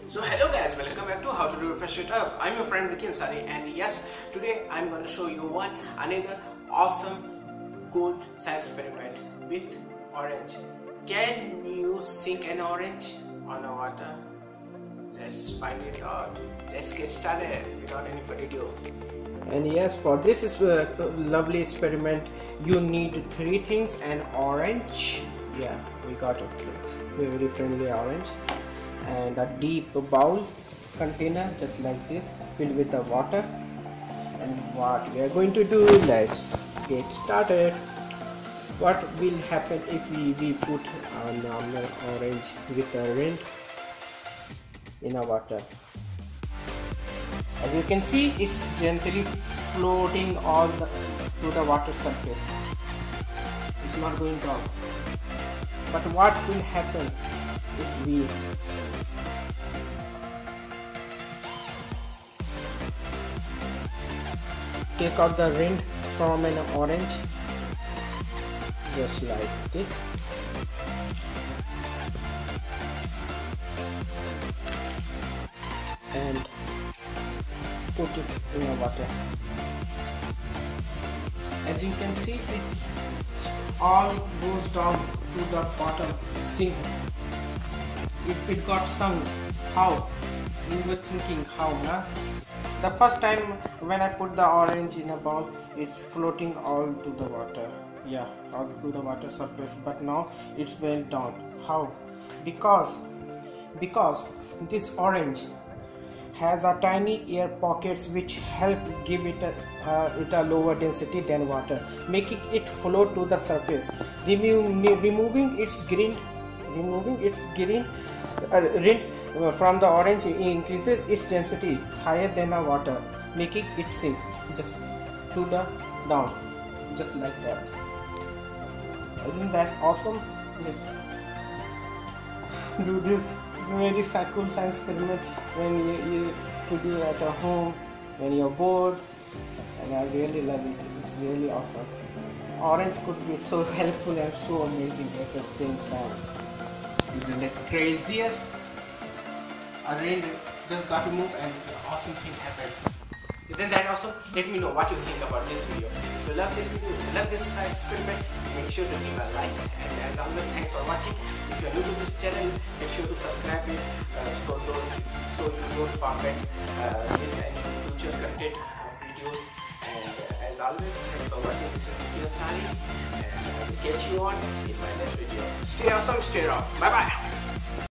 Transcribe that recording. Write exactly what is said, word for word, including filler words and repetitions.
So hello guys, welcome back to How to Do Refresh It Up. I'm your friend Vicky Ansari, and yes, today I'm going to show you one another awesome cool science experiment with orange. Can you sink an orange on a water? Let's find it out. Let's get started without any further ado. And yes, for this is a lovely experiment you need three things: an orange, yeah, we got a very friendly orange, and a deep bowl container just like this filled with the water. And what we are going to do, let's get started. What will happen if we, we put a normal orange with a rind in a water? As you can see, it's gently floating all the, to the water surface. It's not going down. But what will happen if we take out the rind from an orange, just like this, and put it in the water? As you can see, it all goes down to the bottom sink. It, it got sunk. How? You were thinking how, huh? The first time when I put the orange in a bowl, it's floating all to the water. Yeah, all to the water surface. But now it's went down. How? Because because this orange has a tiny air pockets which help give it a, uh, it a lower density than water, making it float to the surface. Remove, removing its green, removing its green uh, rind uh, from the orange increases its density higher than a water, making it sink just to the down, just like that. Isn't that awesome? Yes. Do this very cool science experiment when you, you to do at a home when you're bored, and I really love it. It's really awesome. Orange could be so helpful and so amazing at the same time. Isn't it craziest? A rain just got removed and an awesome thing happened. Isn't that awesome? Let me know what you think about this video. If you love this video, if you love this science experiment, make sure to give a like. And as always, thanks for watching. If you are new to this channel, make sure to subscribe it uh, so don't so you don't forget uh, this and future content uh, videos. And uh, as always, thanks for watching. This is Vicky Ansari, and I will catch you on in my next video. Stay awesome, stay raw. Bye bye.